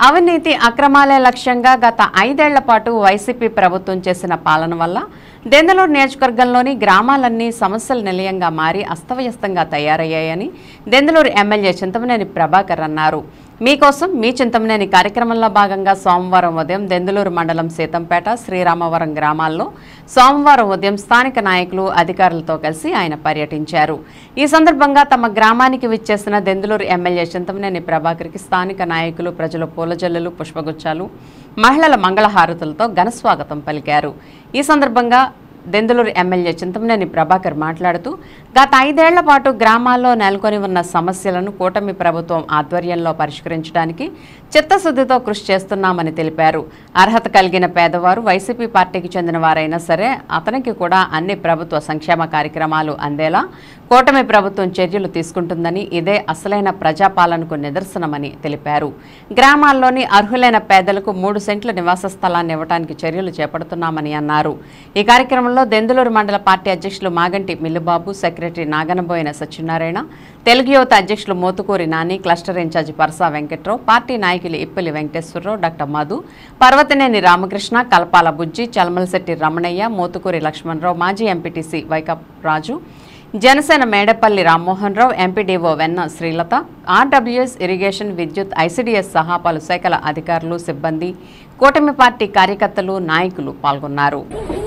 అవినీతి అక్రమాలే లక్ష్యంగా గత 5 ఏళ్ల పాటు వైసీపీ ప్రభుత్వం చేసిన పాలన వల్ల దెందులూరు నియోజకవర్గంలోని గ్రామాలన్నీ సమస్యల నిలయంగా మారి అస్తవ్యస్తంగా తయారయ్యాయని దెందులూరు ఎమ్మెల్యే చింతమనేని ప్రభాకర్ అన్నారు. మీకోసం మీ చింతమనేని కార్యక్రమంలో భాగంగా సోమవారం ఉదయం దెందులూరు మండలం సీతంపేట, శ్రీరామవరం గ్రామాల్లో సోమవారం ఉదయం స్థానిక నాయకులు, అధికారులతో కలిసి ఆయన పర్యటించారు. ఈ సందర్భంగా తమ గ్రామానికి విచ్చేసిన దెందులూరు ఎమ్మెల్యే చింతమనేని ప్రభాకర్కి స్థానిక నాయకులు, ప్రజలు పూలజల్లులు, పుష్పగుచ్చాలు, మహిళల మంగళహారతులతో ఘనస్వాగతం పలికారు. ఈ సందర్భంగా దెందులూరు ఎమ్మెల్యే చింతమనేని ప్రభాకర్ మాట్లాడుతూ గత 5 ఏళ్ల పాటు గ్రామాల్లో నెలకొని ఉన్న సమస్యలను కూటమి ప్రభుత్వం ఆధ్వర్యంలో పరిష్కరించడానికి చిత్తశుద్ధితో కృషి చేస్తున్నామని తెలిపారు. అర్హత కలిగిన పేదవారు వైసీపీ పార్టీకి చెందిన వారైనా సరే అతనికి కూడా అన్ని ప్రభుత్వ సంక్షేమ కార్యక్రమాలు అందేలా కూటమి ప్రభుత్వం చర్యలు తీసుకుంటుందని, ఇదే అసలైన ప్రజాపాలనకు నిదర్శనమని తెలిపారు. గ్రామాల్లోని అర్హులైన పేదలకు 3 సెంట్ల నివాస స్థలాన్ని ఇవ్వడానికి చర్యలు చేపడుతున్నామని అన్నారు. ఈ కార్యక్రమంలో దెందులూరు మండల పార్టీ అధ్యక్షులు మాగంటి మిల్లుబాబు, సెక్రటరీ నాగనబోయిన సత్యనారాయణ, తెలుగు యువత అధ్యక్షులు Motukuri Nani, cluster incharge Parasa Venkatrao, party నాయకులు ఇప్పలి వెంకటేశ్వరరావు, డాక్టర్ మధు, పర్వతనేని రామకృష్ణ, కల్పాల బుజ్జి, చల్మలశెట్టి రమణయ్య, మోతుకూరి లక్ష్మణరావు, మాజీ MPTC Vaikap Raju, Janasena Medapalli Rammohan Rao, MPDO Venna Srilatha, RWS, irrigation, విద్యుత్, ఐసీడీఎస్ సహా పలు శాఖల అధికారులు, సిబ్బంది, కూటమి పార్టీ కార్యకర్తలు, నాయకులు పాల్గొన్నారు.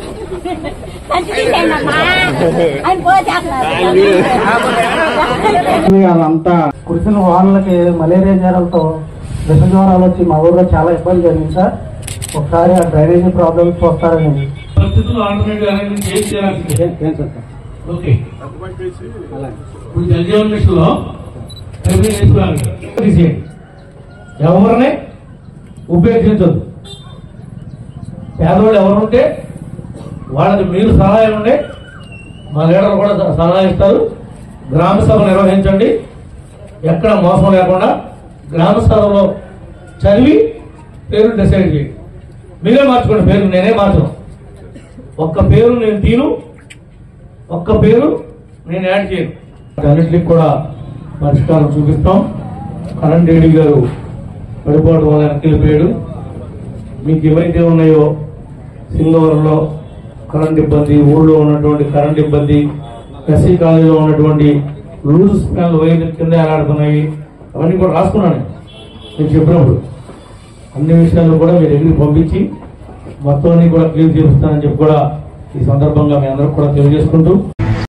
అంతా కురిసిన వానలకి మలేరియా జ్వరాలతో విష జ్వరాలు వచ్చి మా ఊర్లో చాలా ఇబ్బంది జరిగింది సార్. ఒకసారి ఆ డ్రైనేజీ ప్రాబ్లమ్స్ వస్తారని ఎవరిని ఉపయోగించదు. పేదవాళ్ళు ఎవరుంటే వాళ్ళకి మీరు సలహా ఇవ్వండి, మా లీడర్లు కూడా సలహా ఇస్తారు. గ్రామ సభ నిర్వహించండి, ఎక్కడ మోసం లేకుండా గ్రామ సభలో చదివి పేరు డిసైడ్ చేయండి. మీరే మార్చుకోండి, పేరు నేనే మార్చను. ఒక్క పేరు నేను తీను, ఒక్క పేరు నేను యాడ్ చేయను. అన్నింటికి కూడా పరిష్కారం చూపిస్తాం. కరణ్ రెడ్డి గారు పడిపోవడం వల్ల వెళ్ళిపోయాడు. మీకు ఏవైతే ఉన్నాయో సింగవరంలో కరెంట్ ఇబ్బంది, ఊళ్ళో ఉన్నటువంటి కరెంట్ ఇబ్బంది, ఎస్సీ కాలేజీలో ఉన్నటువంటి లూజ్ స్పెల్ వైర్ కింద ఎలాడుతున్నాయి, అవన్నీ కూడా రాసుకున్నాను నేను చెప్పినప్పుడు. అన్ని విషయాలు కూడా మీరు దగ్గరికి పంపించి మొత్తాన్ని కూడా క్లియర్ చేస్తానని చెప్పి కూడా ఈ సందర్భంగా మీ అందరూ కూడా తెలియజేసుకుంటూ